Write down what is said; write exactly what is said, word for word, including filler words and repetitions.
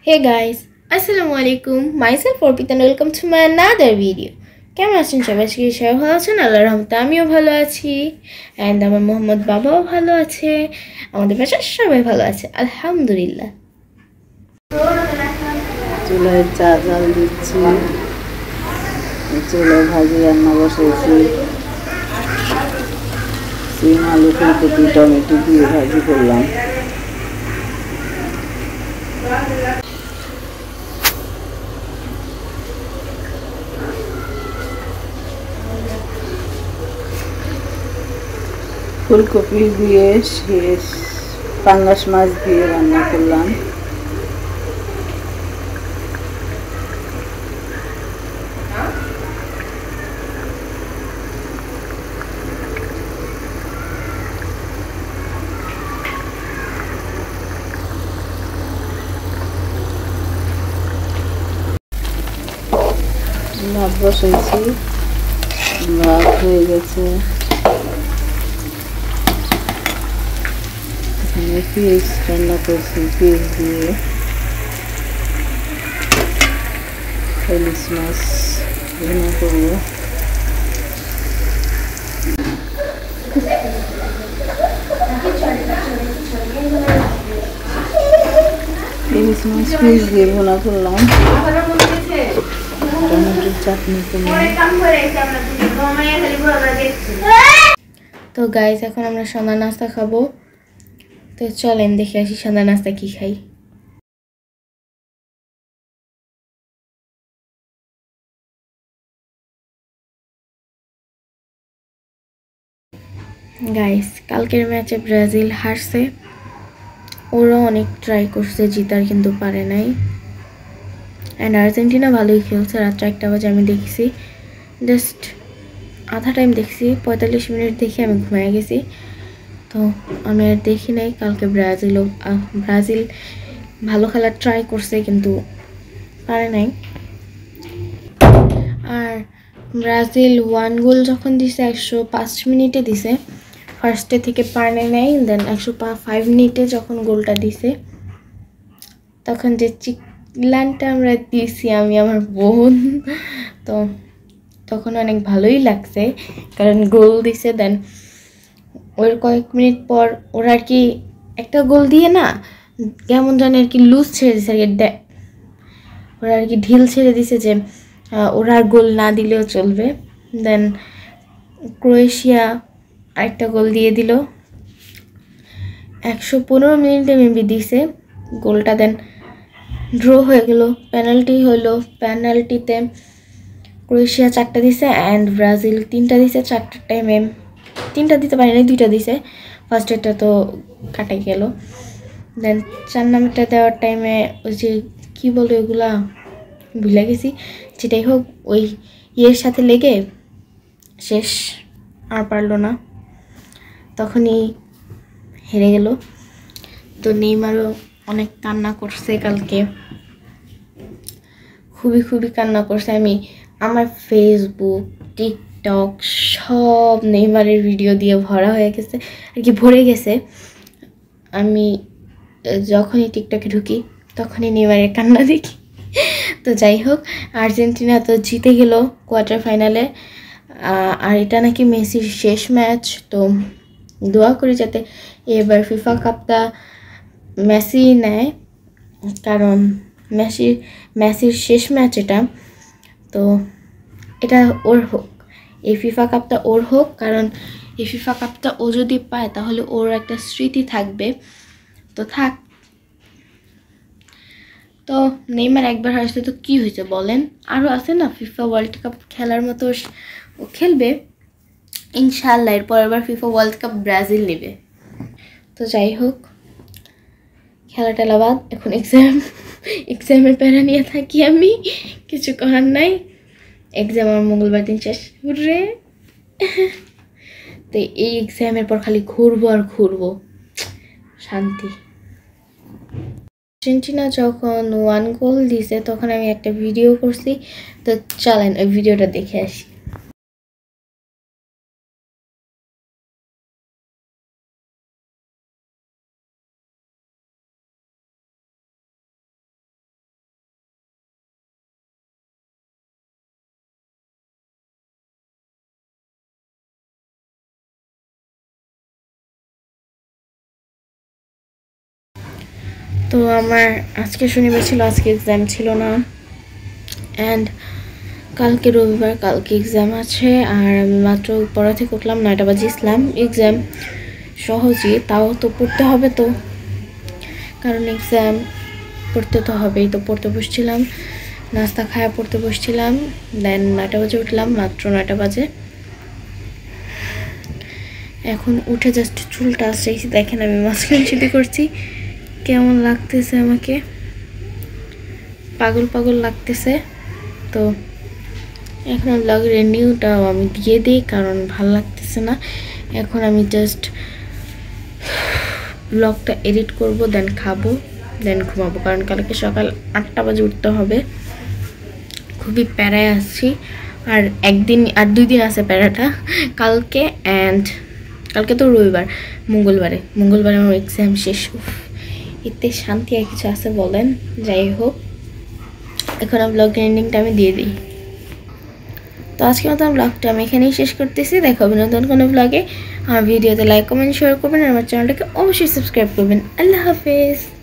Hey guys, Assalamu alaikum. Myself Orpita and welcome to my another video. কেমন আছেন সবাই? সবাই ভালো আছেন? আল্লাহর রহমতে আমিও ভালো আছি and আমার মোহাম্মদ বাবাও ভালো আছে। আমাদের বাসার সবাই ভালো আছে আলহামদুলিল্লাহ। চুলায় চা জাল দিচ্ছি, চুলায় ভাজি রান্না বসেছি, সিম আলু ফুলকপি টমেটো দিয়ে ভাজি করলাম। ফুলকপি দিয়ে শেষ পাঙ্গাস মাছ দিয়ে রান্না করলাম। ভাত বসাইছি, ভাত হয়ে গেছে। এখানে পেঁয়াজ রান্না করছি, পেঁয়াজ দিয়ে ইলিশ মাছ রান্না করবো। ইলিশ মাছ পেঁয়াজ দিয়ে ভুনা করলাম, টমেটোর চাটনি করলাম। তো গাইস, এখন আমরা সন্ধ্যা নাস্তা খাবো। তো চলেন দেখে আসি সন্ধ্যা নাস্তা কি খাই। গাইস, কালকের ম্যাচে ব্রাজিল হারছে। ওরা অনেক ট্রাই করছে জিতার, কিন্তু পারে নাই। অ্যান্ড আর্জেন্টিনা ভালোই খেলছে। রাত্রে একটা বাজে আমি দেখছি, জাস্ট আধা টাইম দেখছি, পঁয়তাল্লিশ মিনিট দেখে আমি ঘুমিয়ে গেছি। তো আমি আর দেখি নাই। কালকে ব্রাজিলও ব্রাজিল ভালো খেলার ট্রাই করছে, কিন্তু পারে নাই। আর ব্রাজিল ওয়ান গোল যখন দিছে একশো পাঁচ মিনিটে দিছে, ফার্স্টে থেকে পারে নাই। দেন একশো ফাইভ মিনিটে যখন গোলটা দিছে, তখন যে চিকলানটা আমরা দিছি আমি আমার বোন, তো তখন অনেক ভালোই লাগছে, কারণ গোল দিছে। দেন ওর কয়েক মিনিট পর ওরা আর কি একটা গোল দিয়ে না, কেমন জানে আর কি লুজ ছেড়ে দিছে আর কি, ওরা আর কি ঢিল ছেড়ে দিছে যে ওরা আর গোল না দিলেও চলবে। দেন ক্রোয়েশিয়া আরেকটা গোল দিয়ে দিল, একশো পনেরো মিনিটে মেবি দিছে গোলটা। দেন ড্র হয়ে গেল, পেনাল্টি হলো। পেনাল্টিতে ক্রোয়েশিয়া চারটা দিছে অ্যান্ড ব্রাজিল তিনটা দিছে। চারটা টাইমে তিনটা দিতে পারি না, দুইটা দিছে। ফার্স্টেরটা তো কাটাই গেল। দেন চার নাম্বারটা দেওয়ার টাইমে ওই যে কী বলবো এগুলা ভুলে গেছি, যেটাই হোক ওই ইয়ের সাথে লেগে শেষ, আর পারলো না, তখনই হেরে গেল। তো নেইমারও অনেক কান্না করছে কালকে, খুবই খুবই কান্না করছে। আমি আমার ফেসবুক টিকটক সব নেইমারের ভিডিও দিয়ে ভরা হয়ে গেছে আর কি, ভরে গেছে। আমি যখনই টিকটকে ঢুকি তখনই নেইমারের কান্না দেখি। তো যাই হোক, আর্জেন্টিনা তো জিতে গেল কোয়ার্টার ফাইনালে। আর এটা নাকি মেসির শেষ ম্যাচ। তো দোয়া করি যাতে এবার ফিফা কাপটা মেসি নেয়, কারণ মেসি মেসির শেষ ম্যাচ এটা। তো এটা ওর হোক, এই ফিফা কাপটা ওর হোক, কারণ এই ফিফা কাপটা ও যদি পায় তাহলে ওর একটা স্মৃতি থাকবে। তো থাক। তো নেইমার একবার হারছে তো কী হয়েছে বলেন, আরও আছে না ফিফা ওয়ার্ল্ড কাপ খেলার মতো, ও খেলবে ইনশাল্লাহ। এরপর এবার ফিফা ওয়ার্ল্ড কাপ ব্রাজিল নেবে। তো যাই হোক, খেলা টেলা বাদ, এখন এক্সাম এক্সামের প্যারা নিয়ে থাকি আমি, কিছু করার নাই। এক্সাম আমার মঙ্গলবার দিন শেষ রে। তো এই এক্সামের পর খালি ঘুরবো আর ঘুরবো, শান্তি। আর্জেন্টিনা যখন ওয়ান গোল দিছে তখন আমি একটা ভিডিও করছি, তো চলেন ওই ভিডিওটা দেখে আসি। তো আমার আজকে শনিবার ছিল, আজকে এক্সাম ছিল না, অ্যান্ড কালকে রবিবার, কালকে এক্সাম আছে। আর আমি মাত্র পড়া থেকে উঠলাম, নয়টা বাজে ইসলাম এক্সাম, সহজে তাও তো পড়তে হবে, তো কারণ এক্সাম পড়তে তো হবেই। তো পড়তে বসছিলাম, নাস্তা খায়া পড়তে বসছিলাম, দেন নয়টা বাজে উঠলাম, মাত্র নয়টা বাজে। এখন উঠে জাস্ট চুলটা আসছি, দেখেন আমি মাঝখানে সিটি করছি, কেমন লাগতেছে আমাকে, পাগল পাগল লাগতেছে। তো এখন ব্লগের এন্ডিংটাও আমি দিয়ে দিই, কারণ ভালো লাগতেছে না। এখন আমি জাস্ট ব্লগটা এডিট করব, দেন খাবো, দেন ঘুমাবো, কারণ কালকে সকাল আটটা বাজে উঠতে হবে। খুবই প্যারায় আসছি, আর একদিন আর দুই দিন আছে প্যারাটা, কালকে অ্যান্ড কালকে তো রবিবার, মঙ্গলবারে মঙ্গলবারে আমার এক্সাম শেষ। এতে শান্তি আর কিছু আছে বলেন? যাই হোক, এখন আমি ব্লগের এন্ডিংটা আমি দিয়ে দিই। তো আজকে মতো ব্লগটা আমি এখানেই শেষ করতেছি। দেখা হবে নতুন কোনো ব্লগে। আমার ভিডিওতে লাইক কমেন্ট শেয়ার করবেন, আর আমার চ্যানেলটাকে অবশ্যই সাবস্ক্রাইব করবেন। আল্লাহ হাফেজ।